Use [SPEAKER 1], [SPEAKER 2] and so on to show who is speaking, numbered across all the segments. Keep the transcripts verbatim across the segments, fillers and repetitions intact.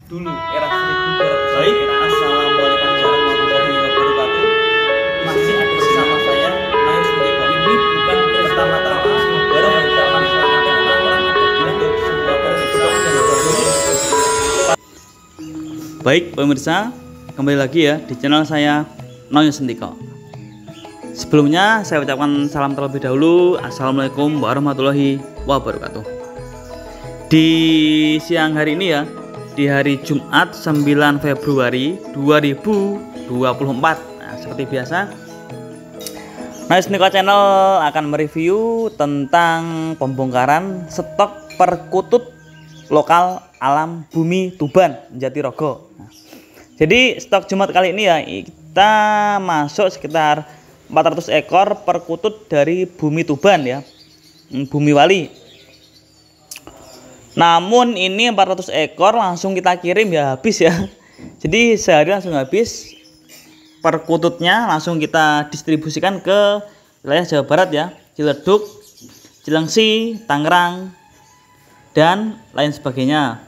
[SPEAKER 1] dulu era seribu dua ratus. Baik, assalamualaikum warahmatullahi wabarakatuh. Masih ada bersama saya Main Sendiko. Ini bukan pertama-tama baru mengucapkan selamat datang untuk semua pemirsa dan baru. Baik pemirsa, kembali lagi ya di channel saya Noyo Sendiko. Sebelumnya saya ucapkan salam terlebih dahulu. Assalamualaikum warahmatullahi wabarakatuh. Di siang hari ini ya, di hari Jumat sembilan Februari dua ribu dua puluh empat. Nah, seperti biasa Noyo Sendiko Channel akan mereview tentang pembongkaran stok perkutut lokal alam bumi Tuban Jatirogo. Nah, jadi stok Jumat kali ini ya, kita masuk sekitar empat ratus ekor perkutut dari bumi Tuban ya, Bumi Wali. Namun ini empat ratus ekor langsung kita kirim ya habis ya. Jadi sehari langsung habis. Perkututnya langsung kita distribusikan ke wilayah Jawa Barat ya, Ciledug, Cilengsi, Tangerang, dan lain sebagainya.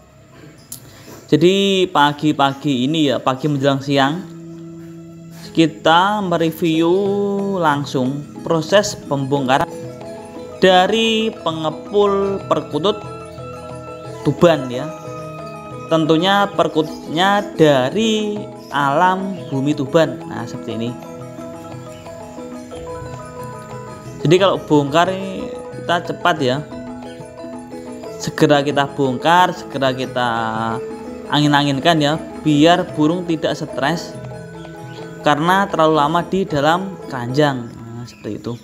[SPEAKER 1] Jadi pagi-pagi ini ya, pagi menjelang siang, kita mereview langsung proses pembongkaran dari pengepul perkutut Tuban ya. Tentunya perkututnya dari alam bumi Tuban. Nah, seperti ini. Jadi kalau bongkar ini kita cepat ya. Segera kita bongkar, segera kita angin-anginkan ya, biar burung tidak stres karena terlalu lama di dalam keranjang. Nah, seperti itu.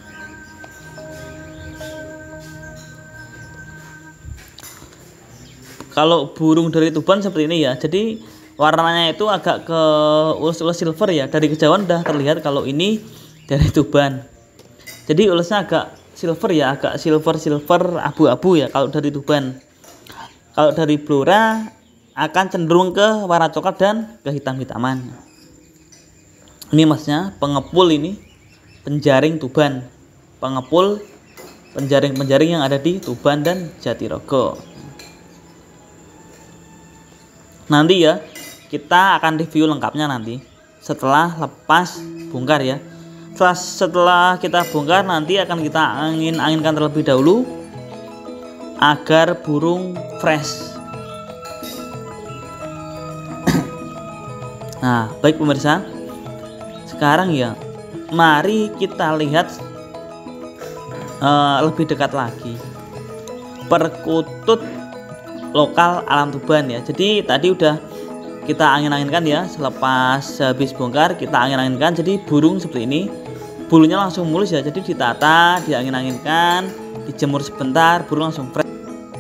[SPEAKER 1] Kalau burung dari Tuban seperti ini ya, jadi warnanya itu agak ke ulus-ulus silver ya. Dari kejauhan udah terlihat kalau ini dari Tuban. Jadi ulusnya agak silver ya, agak silver-silver abu-abu ya kalau dari Tuban. Kalau dari Blora akan cenderung ke warna coklat dan ke hitam-hitaman. Ini masnya pengepul ini penjaring Tuban, pengepul penjaring-penjaring yang ada di Tuban dan Jatirogo. Nanti ya kita akan review lengkapnya nanti setelah lepas bongkar ya. Setelah, setelah kita bongkar nanti akan kita angin-anginkan terlebih dahulu agar burung fresh. Nah, baik pemirsa, sekarang ya mari kita lihat uh, lebih dekat lagi perkutut lokal alam Tuban ya. Jadi tadi udah kita angin-anginkan ya, selepas habis bongkar kita angin-anginkan, jadi burung seperti ini, bulunya langsung mulus ya. Jadi ditata, diangin-anginkan, dijemur sebentar, burung langsung fresh.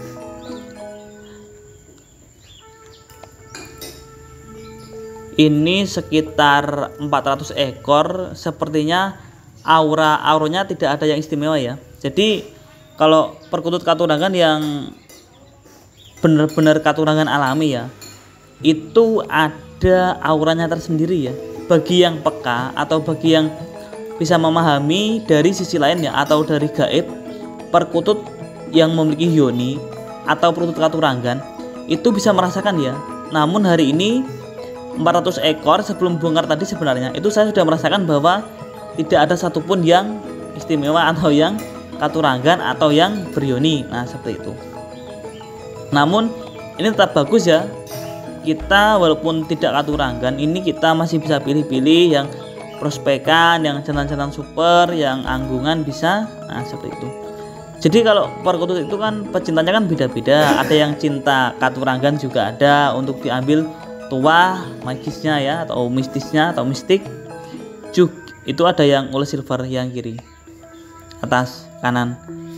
[SPEAKER 1] Ini sekitar empat ratus ekor, sepertinya aura-auranya tidak ada yang istimewa ya. Jadi kalau perkutut katurangan yang benar-benar katurangan alami ya, itu ada auranya tersendiri ya. Bagi yang peka atau bagi yang bisa memahami dari sisi lain ya, atau dari gaib, perkutut yang memiliki yoni atau perkutut katurangan itu bisa merasakan ya. Namun hari ini empat ratus ekor sebelum bongkar tadi sebenarnya itu saya sudah merasakan bahwa tidak ada satupun yang istimewa atau yang katurangan atau yang beryoni. Nah, seperti itu. Namun ini tetap bagus ya. Kita walaupun tidak katurangan, ini kita masih bisa pilih-pilih yang prospekan, yang jantan-jantan super, yang anggungan bisa. Nah, seperti itu. Jadi kalau perkutut itu kan pecintanya kan beda-beda. Ada yang cinta katurangan juga ada untuk diambil tua magisnya ya, atau mistisnya atau mistik. Juk itu ada yang ulus silver yang kiri, atas, kanan.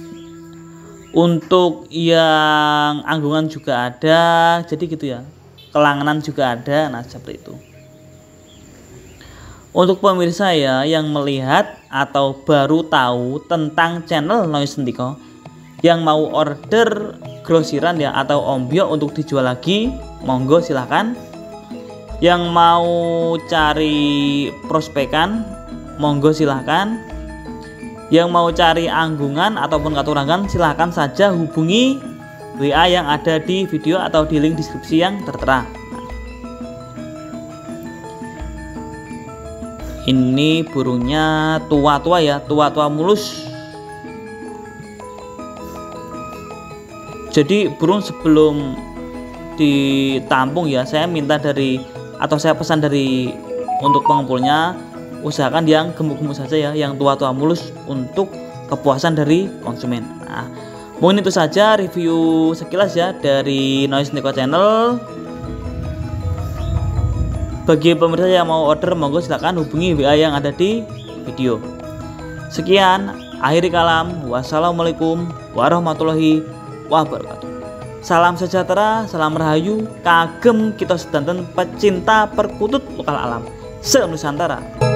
[SPEAKER 1] Untuk yang anggungan juga ada, jadi gitu ya. Kelangenan juga ada, nah seperti itu. Untuk pemirsa ya yang melihat atau baru tahu tentang channel Noyo Sendiko, yang mau order grosiran ya atau ombyo untuk dijual lagi, monggo silahkan. Yang mau cari prospekan, monggo silahkan. Yang mau cari anggungan ataupun katurangan silahkan saja hubungi W A yang ada di video atau di link deskripsi yang tertera. Ini burungnya tua-tua ya, tua-tua mulus. Jadi burung sebelum ditampung ya, saya minta dari atau saya pesan dari untuk pengepulnya, usahakan yang gemuk-gemuk saja ya, yang tua-tua mulus untuk kepuasan dari konsumen. Nah, mungkin itu saja review sekilas ya dari Noise Neko Channel. Bagi pemirsa yang mau order, monggo silahkan hubungi W A yang ada di video. Sekian, akhiri kalam. Wassalamualaikum warahmatullahi wabarakatuh. Salam sejahtera, salam rahayu, kagem kita sedanten pecinta perkutut lokal alam se-Nusantara.